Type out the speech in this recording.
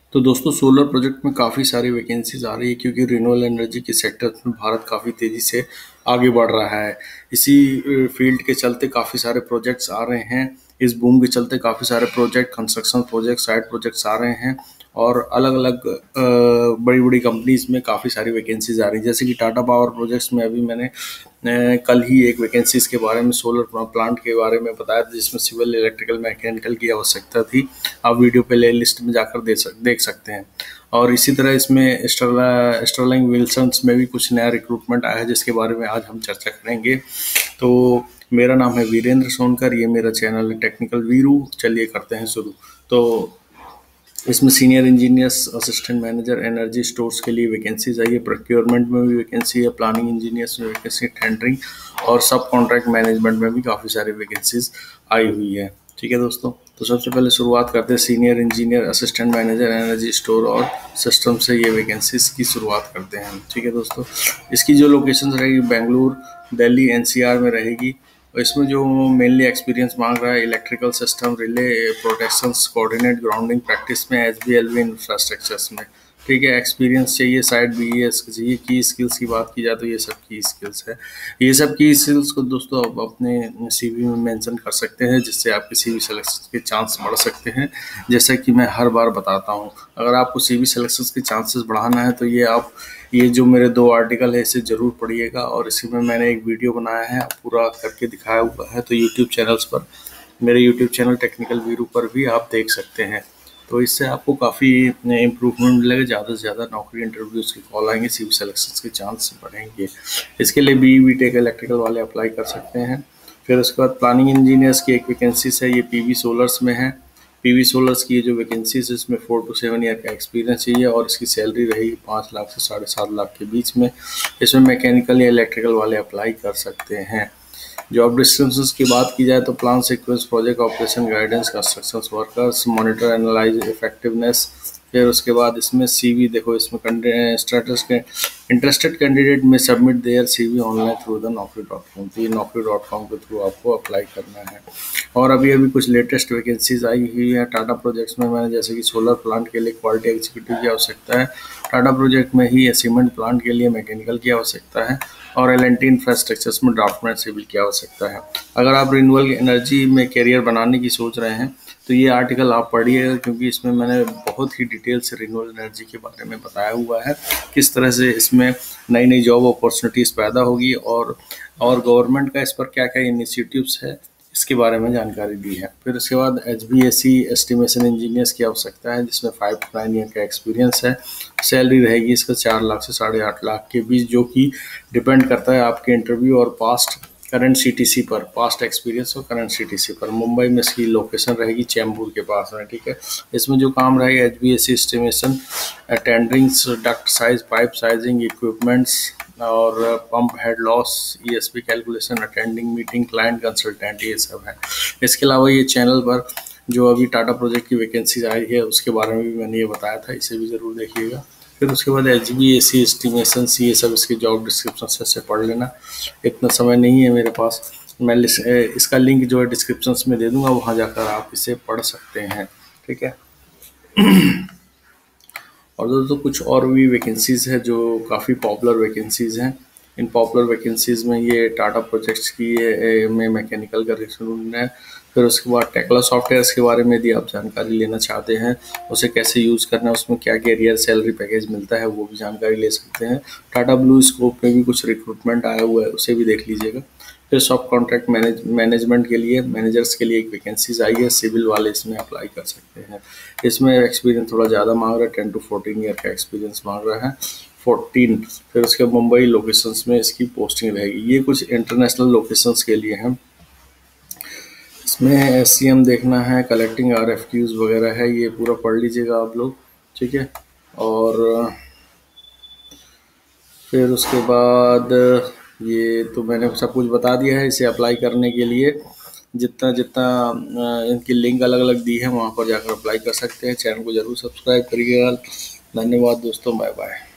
तो दोस्तों solar project में काफ़ी सारी वैकेंसीज आ रही है क्योंकि रिन्यूएबल एनर्जी के सेक्टर में भारत काफ़ी तेज़ी से आगे बढ़ रहा है। इसी फील्ड के चलते काफ़ी सारे प्रोजेक्ट्स आ रहे हैं। इस बूम के चलते काफ़ी सारे project, construction project, side projects आ रहे हैं और अलग अलग बड़ी बड़ी कंपनीज में काफ़ी सारी वैकेंसीज आ रही हैं। जैसे कि टाटा पावर प्रोजेक्ट्स में अभी मैंने कल ही एक वैकेंसीज के बारे में, सोलर प्लांट के बारे में बताया था जिसमें सिविल, इलेक्ट्रिकल, मैकेनिकल की आवश्यकता थी। आप वीडियो प्ले लिस्ट में जाकर देख सकते हैं। और इसी तरह इसमें स्टर्लिंग विल्सन्स में भी कुछ नया रिक्रूटमेंट आया है जिसके बारे में आज हम चर्चा करेंगे। तो मेरा नाम है वीरेंद्र सोनकर, ये मेरा चैनल है टेक्निकल वीरू। चलिए करते हैं शुरू। तो इसमें senior engineers, assistant manager, energy stores के लिए वैकेंसीज आई है। प्रोक्योरमेंट में भी वैकेंसी है, प्लानिंग इंजीनियर्स में वैकेंसी, टेंडरिंग और सब कॉन्ट्रैक्ट मैनेजमेंट में भी काफ़ी सारी वैकेंसीज आई हुई है। ठीक है दोस्तों, तो सबसे पहले शुरुआत करते हैं senior engineer, assistant manager, energy store और सिस्टम से ये वैकेंसीज की शुरुआत करते हैं। ठीक है दोस्तों, इसकी जो लोकेशन रहेगी बेंगलुरु, दिल्ली, एनसीआर में रहेगी। और इसमें जो मेनली एक्सपीरियंस मांग रहा है electrical system, relay, protections, coordinate, grounding practice में, एचबीएलवी इंफ्रास्ट्रक्चर्स में। ठीक है, एक्सपीरियंस चाहिए, साइड बीईएस चाहिए। की स्किल्स की बात की जाए तो ये सब की स्किल्स है। ये सब की स्किल्स को दोस्तों आप अपने सीवी में मेंशन कर सकते हैं जिससे आपके सीवी सिलेक्शन के चांस बढ़ सकते हैं। जैसा कि मैं हर बार बताता हूँ, अगर आपको सीवी सिलेक्शन के चांसेस बढ़ाना है तो ये जो मेरे 2 आर्टिकल है इसे ज़रूर पढ़िएगा। और इसी में मैंने एक वीडियो बनाया है, पूरा करके दिखाया हुआ है। तो यूट्यूब चैनल्स पर, मेरे यूट्यूब चैनल टेक्निकल वीरू पर भी आप देख सकते हैं। तो इससे आपको काफ़ी इम्प्रूवमेंट मिलेगा, ज़्यादा से ज़्यादा नौकरी इंटरव्यूज़ के कॉल आएंगे, सीवी सिलेक्शन के चांस बढ़ेंगे। इसके लिए बीटेक इलेक्ट्रिकल वाले अप्लाई कर सकते हैं। फिर उसके बाद प्लानिंग इंजीनियर्स की एक वैकेंसीज है, ये पीवी सोलर्स में है। पीवी सोलर्स की जो वैकेंसीज है इसमें 4 to 7 ईयर का एक्सपीरियंस चाहिए और इसकी सैलरी रहेगी 5 लाख से 7.5 लाख के बीच में। इसमें मैकेनिकल या इलेक्ट्रिकल वाले अप्लाई कर सकते हैं। जॉब डिस्क्रिप्शंस की बात की जाए तो plan sequence, project operation, guidance, construction workers, monitor, analyse effectiveness. फिर उसके बाद इसमें सीवी देखो, इसमें इंटरेस्टेड कैंडिडेट में submit their CV online through the naukri.com। तो ये naukri.com के थ्रू आपको अप्लाई करना है। और अभी अभी कुछ लेटेस्ट वैकेंसीज आई हुई है टाटा प्रोजेक्ट्स में। मैंने जैसे कि सोलर प्लांट के लिए क्वालिटी एग्जीक्यूटिव की आवश्यकता है, टाटा प्रोजेक्ट में ही सीमेंट प्लांट के लिए मैकेनिकल की आवश्यकता है और एल&टी इंफ्रास्ट्रक्चर्स में ड्राफ्टमैन सिविल की आवश्यकता है। अगर आप रिन्यूएबल एनर्जी में करियर बनाने की सोच रहे हैं तो ये आर्टिकल आप पढ़िएगा क्योंकि इसमें मैंने बहुत ही डिटेल से रिन्यूएबल एनर्जी के बारे में बताया हुआ है, किस तरह से इसमें नई नई जॉब अपॉर्चुनिटीज़ पैदा होगी और गवर्नमेंट का इस पर क्या क्या इनिशिएटिव्स है इसके बारे में जानकारी दी है। फिर उसके बाद एचवीएसी एस्टिमेशन इंजीनियर्स की आवश्यकता है जिसमें 5 to 9 ईयर का एक्सपीरियंस है। सैलरी रहेगी इसका 4 लाख से 8.5 लाख के बीच, जो कि डिपेंड करता है आपके इंटरव्यू और करंट सीटीसी पर, पास्ट एक्सपीरियंस और करंट सीटीसी पर। मुंबई में इसकी लोकेशन रहेगी चैम्बूर के पास में। ठीक है, इसमें जो काम रहेगा HVAC estimation, tenderings, duct size, pipe sizing, equipments और pump head loss, ESP calculation, attending meeting, client consultant, ये सब है। इसके अलावा ये चैनल पर जो अभी टाटा प्रोजेक्ट की वैकेंसीज आई है उसके बारे में भी मैंने ये बताया था, इसे भी ज़रूर देखिएगा। फिर उसके बाद एचवीएसी एस्टिमेशन, ये सब इसके जॉब डिस्क्रिप्शन से पढ़ लेना। इतना समय नहीं है मेरे पास, मैं इसका लिंक जो है डिस्क्रिप्शन में दे दूंगा, वहाँ जाकर आप इसे पढ़ सकते हैं। ठीक है, और दोस्तों कुछ और भी वैकेंसीज़ है जो काफ़ी पॉपुलर वैकेंसीज़ हैं। इन पॉपुलर वैकेंसीज़ में ये टाटा प्रोजेक्ट्स की में मैकेनिकल का रिक्रूटमेंट है। फिर उसके बाद टेक्ला सॉफ्टवेयर्स के बारे में यदि आप जानकारी लेना चाहते हैं, उसे कैसे यूज़ करना है, उसमें क्या कैरियर सैलरी पैकेज मिलता है, वो भी जानकारी ले सकते हैं। टाटा ब्लू स्कोप में भी कुछ रिक्रूटमेंट आया हुआ है, उसे भी देख लीजिएगा। फिर सब कॉन्ट्रैक्ट मैनेजमेंट के लिए, मैनेजर्स के लिए एक वैकेंसीज आई है, सिविल वाले इसमें अप्लाई कर सकते हैं। इसमें एक्सपीरियंस थोड़ा ज़्यादा मांग रहा है, 10 to 14 ईयर का एक्सपीरियंस मांग रहा है, 14। फिर उसके मुंबई लोकेशंस में इसकी पोस्टिंग रहेगी। ये कुछ इंटरनेशनल लोकेशंस के लिए हैं। इसमें एससीएम देखना है, कलेक्टिंग आरएफक्यूज वगैरह है, ये पूरा पढ़ लीजिएगा आप लोग। ठीक है, और फिर उसके बाद ये तो मैंने सब कुछ बता दिया है। इसे अप्लाई करने के लिए जितना जितना इनकी लिंक अलग अलग दी है वहाँ पर जाकर अप्लाई कर सकते हैं। चैनल को ज़रूर सब्सक्राइब करिएगा। धन्यवाद दोस्तों, बाय बाय।